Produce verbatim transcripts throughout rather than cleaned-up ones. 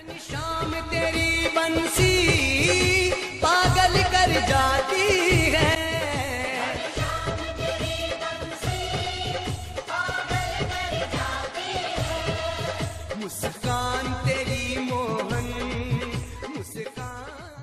शाम तेरी बंसी पागल कर जाती है, मुस्कान तेरी मोहन मुस्कान।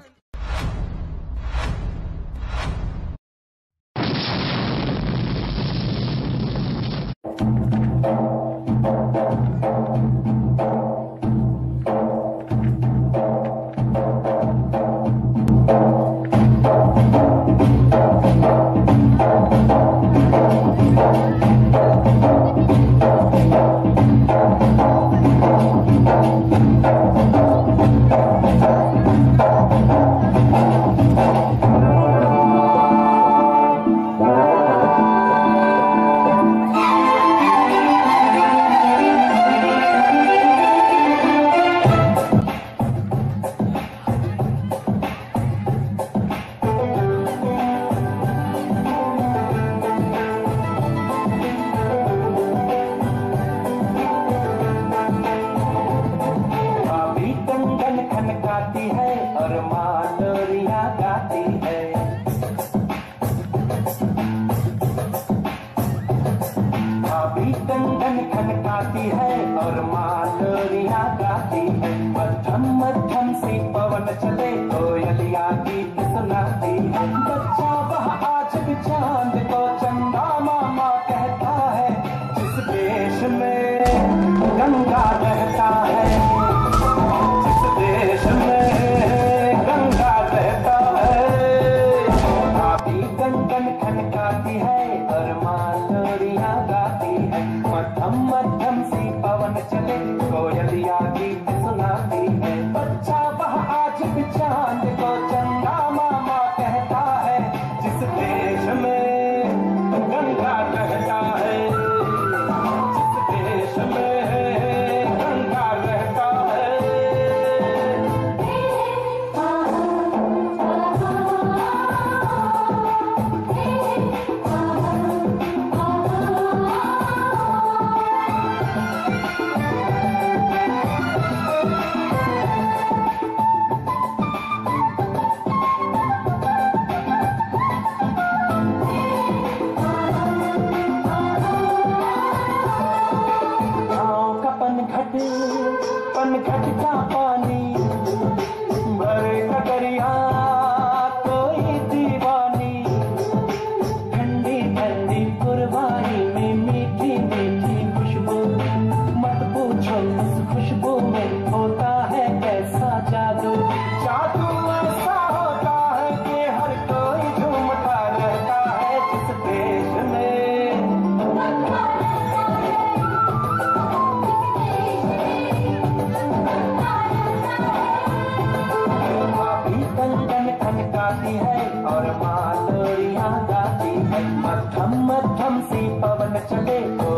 कंगन खनकाती है और मालोरिया गाती है, मध्यम मध्यम सी पवन चले कोयलिया गीत सुनाती है। बच्चा वह आज भी चांद को चंदा मामा कहता है, जिस देश में गंगा रहता है, जिस देश में गंगा रहता है। भाभी कंगन खनकाती है और मालोरिया गाती है, मध्यम मध्यम सी पवन चले कोयलिया गीत सुनाती है। बच्चा वह आज भी चांद को चंदा मामा कहता है, जिस देश में गंगा रहता है, जिस देश में गंगा रहता है। पनघट का पानी भरे कटरिया कोई दीवानी, ठंडी ठंडी पुरवाई में मीठी मीठी खुशबू, मत पूछो उस खुशबू में होता है कैसा जादू। जादू ऐसा होता है कि हर कोई झूमता रहता है, जिस देश में खनकाती है और मालोरिया गाती है, मध्यम मध्यम सी पवन चले